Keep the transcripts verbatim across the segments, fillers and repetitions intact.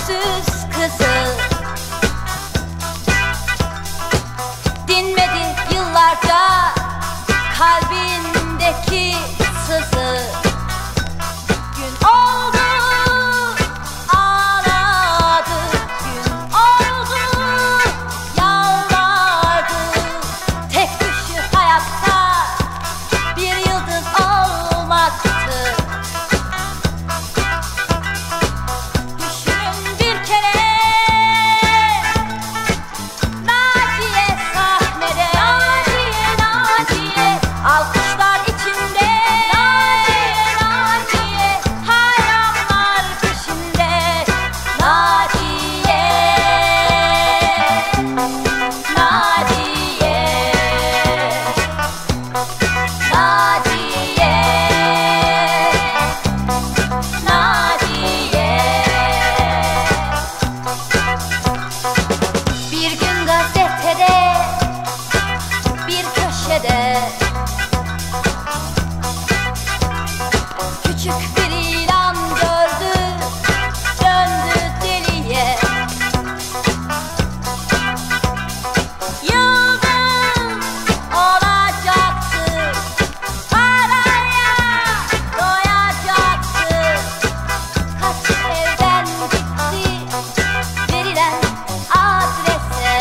öksüz kızı. Dinmedi yıllarca kalbindeki sızı. Gün oldu ağladı, gün oldu yalvardı. Tek düşü hayatta bir yıldız olmaktı. Düşünün bir kere Naciye sahnede, Naciye, Naciye, alkışlar içinde, Naciye, Naciye, hayranlar peşinde. Naciye, Naciye, Naciye, Naciye. Bir gün gazetede, bir köşede küçük bir ilan gördü, döndü deliye. Yıldız olacaktı, paraya doyacaktı. Kaçıp evden gitti, verilen adrese.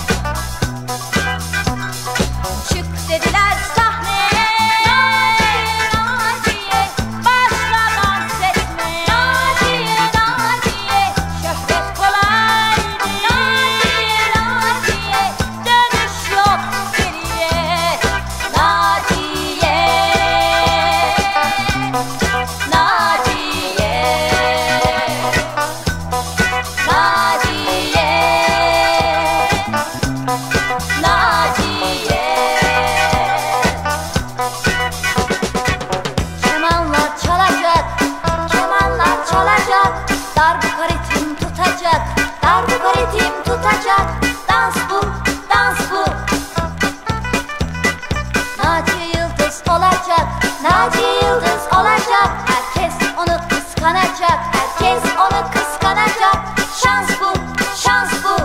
Çık dediler sahneye, Naciye, başla dans etmeye. Naciye, Naciye, şöhret kolaydı. Naciye, Naciye, dönüş yok geriye. Naciye, Naciye, Naciye, Naciye. Kemanlar çalacak, kemanlar çalacak, darbuka ritim tutacak, darbuka ritim tutacak. Dans bu, dans bu. Naciye yıldız olacak, Naciye yıldız olacak. Herkes onu kıskanacak, herkes onu kıskanacak. Şans bu, şans bu.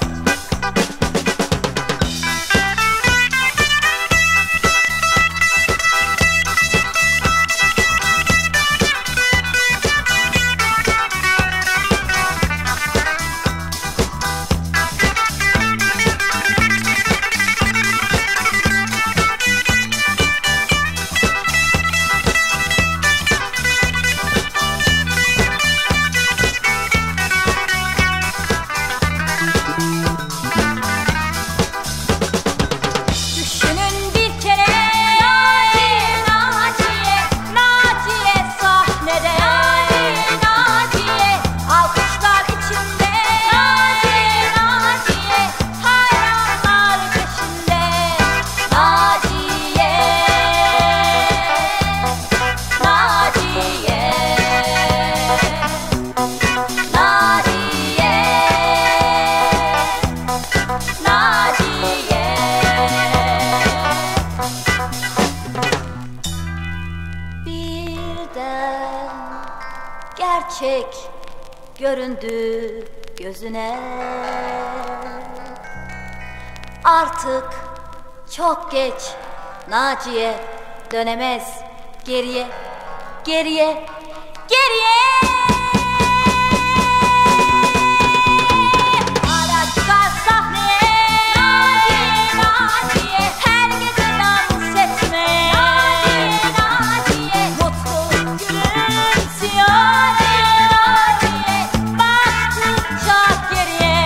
Düşünün bir kere Naciye, Naciye, Naciye sahnede, Naciye, Naciye, alkışlar içinde, Naciye, Naciye, hayranlar peşinde. Naciye, Naciye, Naciye, Naciye. Birden gerçek göründü gözüne. Artık çok geç, Naciye dönemez geriye, geriye, geriye. Hala çıkar sahneye, Naciye, Naciye, her gece dans etmeye. Naciye, Naciye, mutluluk gülümsüyor. Naciye, baktıkça geriye.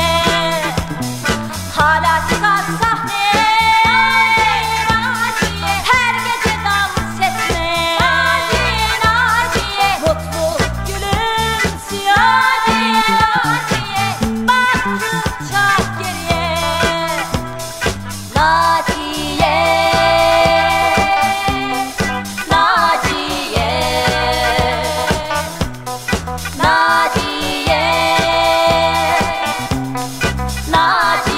Hala çıkar sahneye, Naciye, her gece dans etmeye. Naciye, Naciye, mutluluk gülümsüyor. Naciye, baktıkça geriye. Naciye, Naciye, Naciye, Naciye.